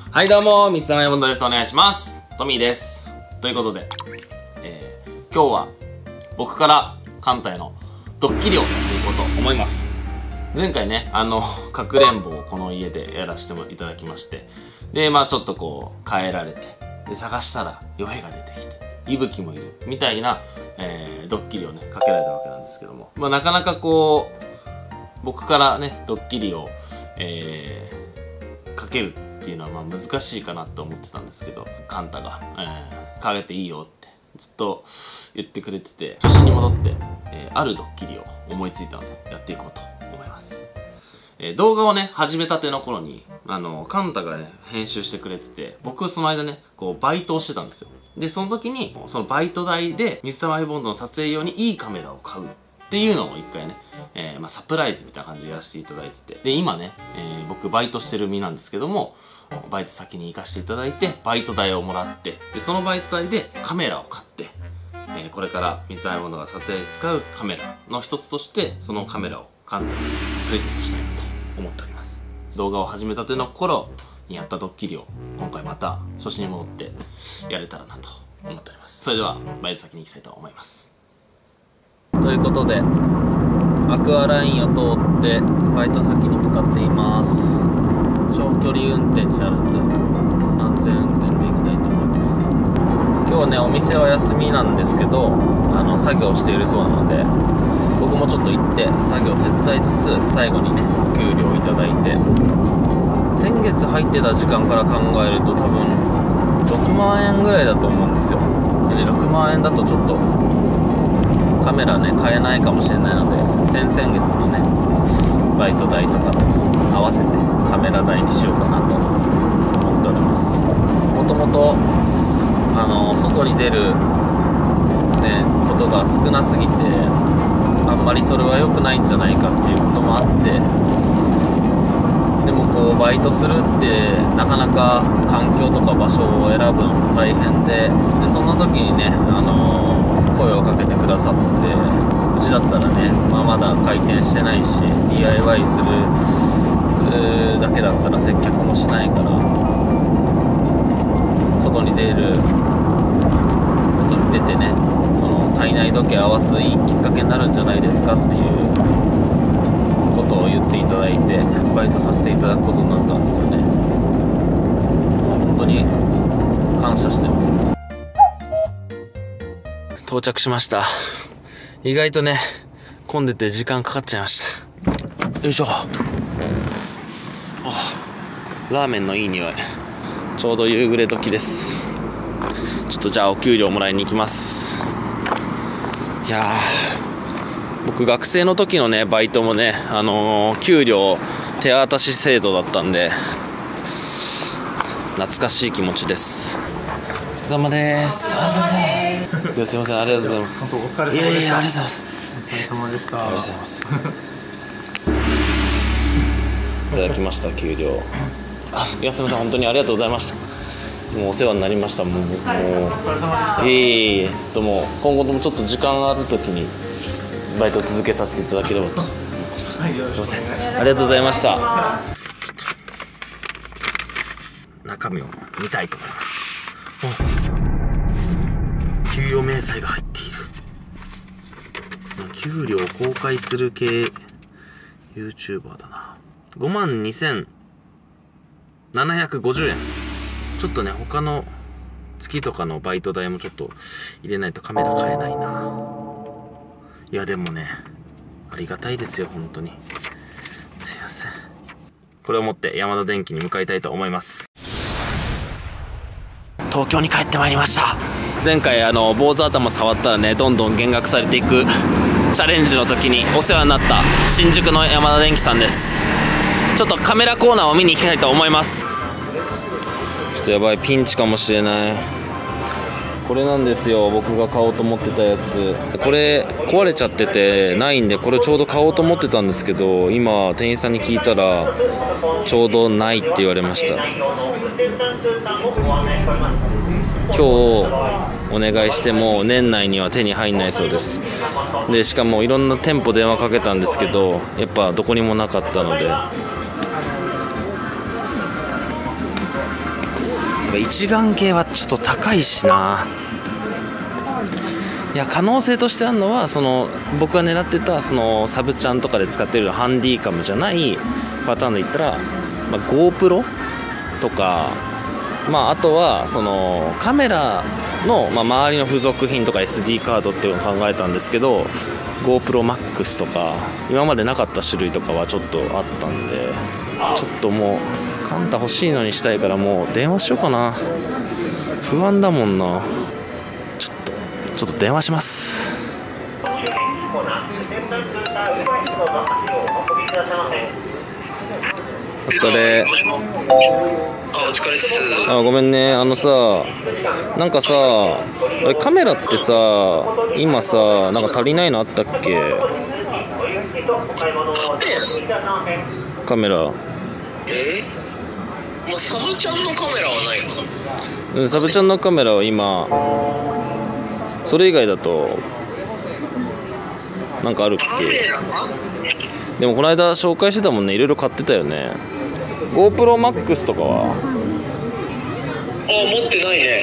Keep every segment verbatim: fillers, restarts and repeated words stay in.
はいどうも、三つ山山本です。お願いします。トミーです。ということで、えー、今日は僕からカンタへのドッキリをやっていこうと思います。前回ね、あの、かくれんぼをこの家でやらせていただきまして、で、まあちょっとこう、変えられて、で、探したら、ヨヘが出てきて、イブキもいる、みたいな、えー、ドッキリをね、かけられたわけなんですけども、まあなかなかこう、僕からね、ドッキリを、えー、かけるっていうのはまあ難しいかなと思ってたんですけど、カンタが、えー、かけていいよってずっと言ってくれてて、初心に戻って、えー、あるドッキリを思いついたのでやっていこうと思います。えー、動画をね、始めたての頃に、あの、カンタがね、編集してくれてて、僕その間ね、こう、バイトをしてたんですよ。で、その時に、そのバイト代で、水溜りボンドの撮影用にいいカメラを買うっていうのを一回ね、えー、まあサプライズみたいな感じでやらせていただいてて。で、今ね、えー、僕バイトしてる身なんですけども、バイト先に行かせていただいて、バイト代をもらって、で、そのバイト代でカメラを買って、えー、これから水溜りボンドが撮影で使うカメラの一つとして、そのカメラをカンタにプレゼントしたいなと思っております。動画を始めたての頃にやったドッキリを、今回また初心に戻ってやれたらなと思っております。それでは、バイト先に行きたいと思います。ということで、アクアラインを通ってバイト先に向かっています。長距離運転になるので安全運転で行きたいと思います。今日はね、お店は休みなんですけど、あの作業しているそうなので、僕もちょっと行って作業手伝いつつ、最後にね、お給料をいただいて、先月入ってた時間から考えると多分ろくまんえんぐらいだと思うんですよ。で、ろくまんえんだとちょっとカメラね、買えないかもしれないので、先々月のね、バイト代とかと合わせてカメラ代にしようかなと思っております。もともと、あの、外に出る、ね、ことが少なすぎて、あんまりそれは良くないんじゃないかっていうこともあって、でもこう、バイトするって、なかなか環境とか場所を選ぶのも大変で、で、そんな時にね、あの声をかけてくださって、うちだったらね、まあ、まだ開店してないし ディーアイワイ するだけだったら接客もしないから、外に出る外に出てね、その体内時計合わすいいきっかけになるんじゃないですかっていうことを言っていただいて、バイトさせていただくことになったんですよね。もう本当に感謝してます。到着しました。意外とね、混んでて時間かかっちゃいました。よいしょ。ラーメンのいい匂い。ちょうど夕暮れ時です。ちょっとじゃあお給料もらいに行きます。いやー、僕学生の時のね、バイトもね、あのー、給料手渡し制度だったんで、懐かしい気持ちです。お疲れ様です。あ、すいません。すいません、ありがとうございます。 本当お疲れ様でした。 いやいや、ありがとうございます。 お疲れ様でした。 ありがとうございます。いただきました給料。あ、いや、すみません、本当にありがとうございました。もうお世話になりました。もう、もうお疲れ様でした。 いえいえ、とも今後ともちょっと時間があるときにバイト続けさせていただければと思います。はい、すみません、ありがとうございました。中身を見たいと思います。給与明細が入っている。給料公開する系 YouTuber だな。ごまんにせんななひゃくごじゅうえん。ちょっとね、他の月とかのバイト代もちょっと入れないとカメラ買えないな。いやでもね、ありがたいですよ、本当に。すいません。これを持ってヤマダ電機に向かいたいと思います。東京に帰ってまいりました。前回あの坊主頭触ったらね、どんどん減額されていくチャレンジの時にお世話になった新宿のヤマダ電機さんです。ちょっとカメラコーナーを見に行きたいと思います。ちょっとやばい、ピンチかもしれない。これなんですよ、僕が買おうと思ってたやつ。これ壊れちゃっててないんで、これちょうど買おうと思ってたんですけど、今店員さんに聞いたらちょうどないって言われました。今日お願いしても年内には手に入んないそうです。でしかもいろんな店舗電話かけたんですけど、やっぱどこにもなかったので、 一眼系はちょっと高いしな。いや可能性としてあるのはその僕が狙ってたそのサブチャンとかで使ってるハンディカムじゃないパターンで言ったら、まあ、GoPro とか、まあ、あとはそのカメラの、まあ、周りの付属品とか エスディー カードっていうのを考えたんですけど GoPro Max とか今までなかった種類とかはちょっとあったんで、ちょっともうカンタ欲しいのにしたいからもう電話しようかな。不安だもんな。ちょっとちょっと電話します。お疲れ。 あ、お疲れっす。 あ、ごめんね。あのさ、なんかさ、あれカメラってさ、今さ、なんか足りないのあったっけ？カメラ。 えまあ、サブちゃんのカメラはないかな。 うん、サブちゃんのカメラは今、それ以外だと、なんかあるっカメけ？ ラでもこの間紹介してたもんね。いろいろ買ってたよね。GoPro Max とかは？ あ、持ってないね。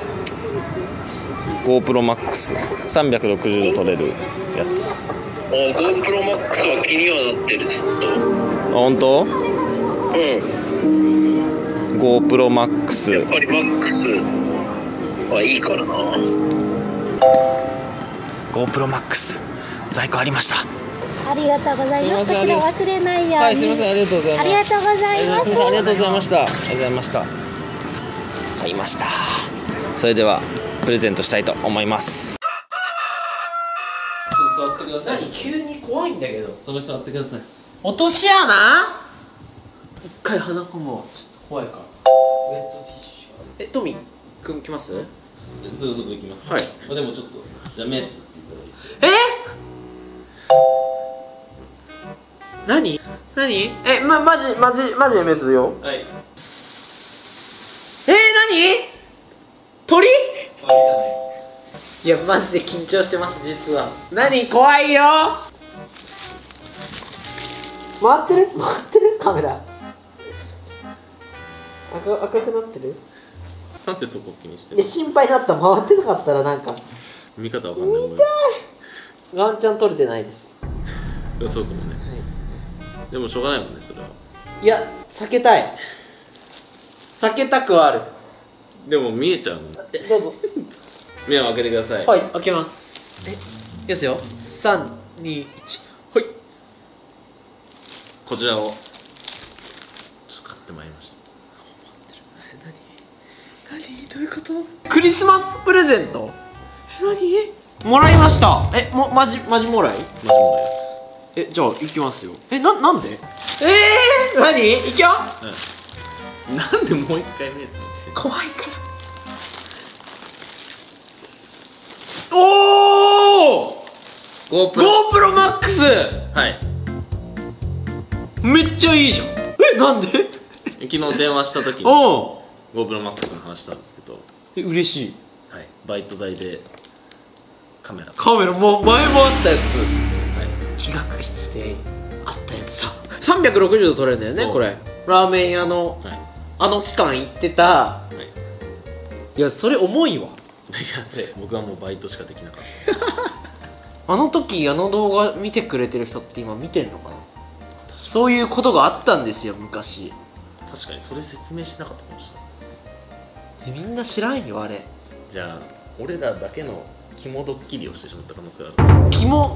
GoPro Max さんびゃくろくじゅうど撮れるやつ。あ、 あ、GoPro Max は気にはなってる、ずっと。 本当？ うん。 GoPro Max やっぱり Max はいいからな。 GoPro Max 在庫ありました。 ありがとうございます。こちら忘れないように。 はい、すみません、ありがとうございます。 ありがとうございます。 すみません、ありがとうございました。ありがとうございました。買いました。それではプレゼントしたいと思います。ちょっと座ってください。 何急に怖いんだけど。 それ座ってください。 落とし穴？一回鼻かも。ちょっと怖いから。ウェットティッシュしか。え、トミくん来ます？ すぐそこ行きます。 はい。 あ、でもちょっとじゃあ目つぶっていただいて。 え？何？何？え、ま、マジ、マジ、マジで目つぶよ。 はい。 えー、何？鳥？いや、マジで緊張してます、実は。何？怖いよ。回ってる？回ってる？カメラ。赤、赤くなってる？ なんでそこ気にしていや、 る？ 心配だった。回ってなかったらなんか。 見方わかんない。 見たい。ワンチャン撮れてないです。 そうかもね。でもしょうがないもんね、それは。 いや、避けたい。避けたくはある。 でも見えちゃうもん。 え、どうぞ。 目を開けてください。 はい、開けます。え、いいですよ。さん、に、いち、はい。 こちらをちょっと買ってまいりました。 何？何？どういうこと？クリスマスプレゼント？え、何？もらいました。え、も、マジ、マジもらい？ マジもえ、じゃあ、行きますよ。え、な、なんで？えー、何？行きよ。 うん。なんでもう一回目つぶって怖いから。おー！ GoPro GoPro Max！ はい。 めっちゃいいじゃん。え、なんで？ 昨日電話した時におう GoPro Max の話したんですけど、 え、嬉しい。 はい、バイト代でカメラカメラも前もあったやつ、 はい、 企画室であったやつささんびゃくろくじゅうど撮れるんだよね。 そうこれラーメン屋の、 はい、 あの期間行ってた。 はいいや、それ重いわ。 いや僕はもうバイトしかできなかったあの時あの動画見てくれてる人って今見てんのかな。そういうことがあったんですよ、昔。 確かにそれ説明しなかったかもしれない。 みんな知らんよ、あれ。 じゃあ俺らだけの肝ドッキリをしてしまった可能性がある。 キモ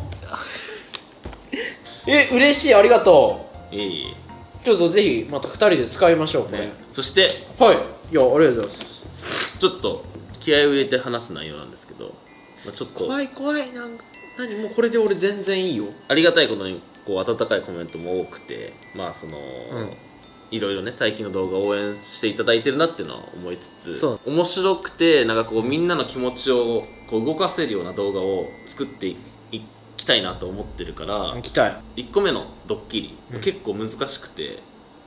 え、嬉しい、ありがといえいえ。 う。ちょっとぜひまたふたりで使いましょう、これ。 ね、そしてはい。いや、ありがとうございます。 ちょっと気合を入れて話す内容なんですけど、まあ、ちょっと怖い怖い。なんか何、もうこれで俺全然いいよ。 ありがたいことにこう温かいコメントも多くて、まあその、 うんいろいろね最近の動画を応援していただいてるなっていうのは思いつつ、 そう面白くてなんかこうみんなの気持ちをこう動かせるような動画を作っていきたいなと思ってるから行きたい。 いっこめのドッキリ、 うん結構難しくて、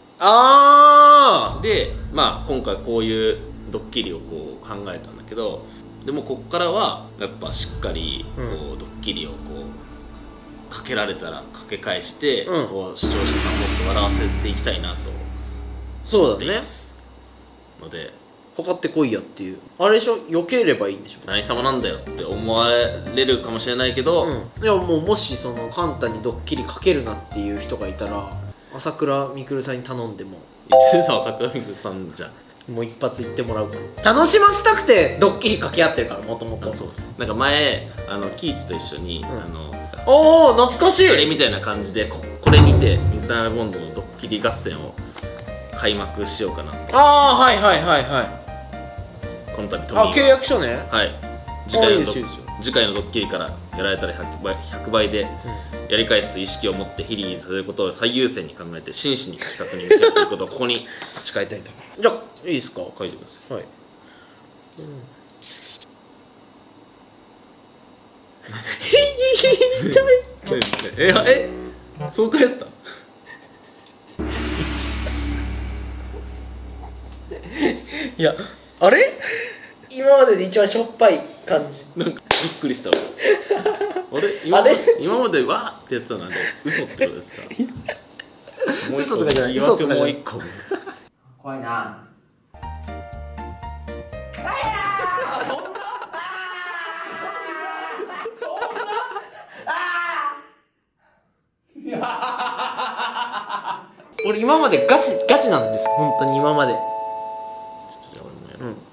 あでまあ今回こういうドッキリをこう考えたんだけど、でもこっからはやっぱしっかりこう、 うんドッキリをこうかけられたらかけ返して、 うんこう視聴者さんをもっと笑わせていきたいなとそうだね思っていますので、 測ってこいやっていう、あれでしょ、避ければいいんでしょ。 何様なんだよって思われるかもしれないけど、 うん、いやもうもしそのカンタにドッキリかけるなっていう人がいたら朝倉未来さんに頼んでもいつの桜みくさんじゃん。 もう一発言ってもらうから、楽しませたくてドッキリかけ合ってるから、もともと。 あ、そうなんか前あのキイチと一緒に、 んあのおお懐かしい。 あれみたいな感じで こ, これにて水溜りボンドのドッキリ合戦を開幕しようかな。 ああはいはいはいはい。 この度トミーがあ、契約書ね。 はい次回のドあいいですよ次回のドッキリからやられたらひゃくばいひゃくばいでやり返す意識を持ってヒリにさせることを最優先に考えて真摯に企画に向き合っていることをここに誓いたいとじゃあいいですか。 書いてください。 はい、 ええそうかやったいやあれ今までで一番しょっぱい感じ。 なんかびっくりしたわあれ今あれ今までわーってやってたのは嘘ってことですかもう一個嘘とかじゃない疑惑嘘とかじゃないもう一個怖いな。俺今までガチガチなんです、本当に今まで。 ちょっとじゃあ俺もやる、 うん。い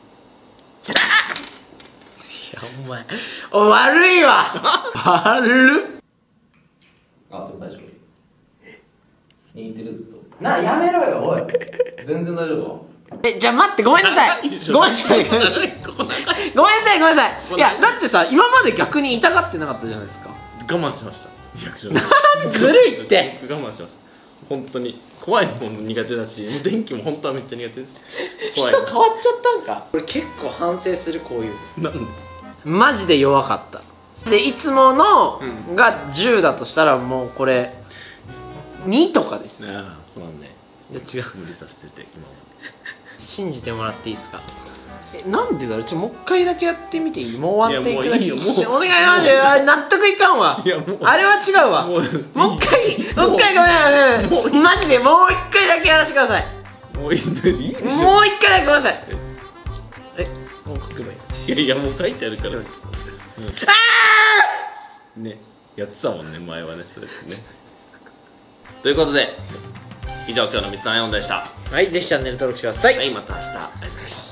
やお前お悪いわ悪っ。 あ、でも大丈夫握ってるずっとな、やめろよおい。 全然大丈夫。 え、じゃあ待って、ごめんなさいごめんなさいごめんなさいここ長いごめんなさいごめんなさい。いやだってさ、今まで逆に痛がってなかったじゃないですか。 我慢しましたリアクションずるいって僕我慢しました本当に怖いのも苦手だし、もう電気も本当はめっちゃ苦手です怖い人変わっちゃったんか。俺結構反省する、こういうなんでマジで弱かったで、いつものうんがじゅうだとしたらもうこれにとかです。いやああそうなんね違う、 無理させてて今信じてもらっていいですか。え、なんでだろう。ちょ、もう一回だけやってみていい。もう終わっていくだけ。 いやもういいよもうお願いマジであ納得いかんわ。 いやもうあれは違うわ。 もうもう一回もう一回ごめんごめんマジでもう一回だけやらせてください。 もういいんだいいでしょもう一回だけごめんなさい。え、もう書けばいい。 いやいやもう書いてあるから、うん、 あねやってたもんね前はねそれってねということで以上今日のみつなよんでした。 ーはい、ぜひチャンネル登録してください。 はい、また明日ありがとうございました。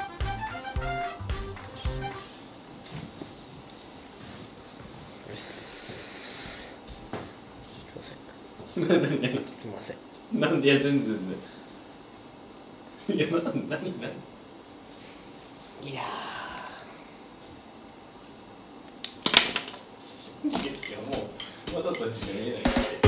すいません何何すいません。 なんでいや全然全然いやな何何いやいやもうわざとしか見えないって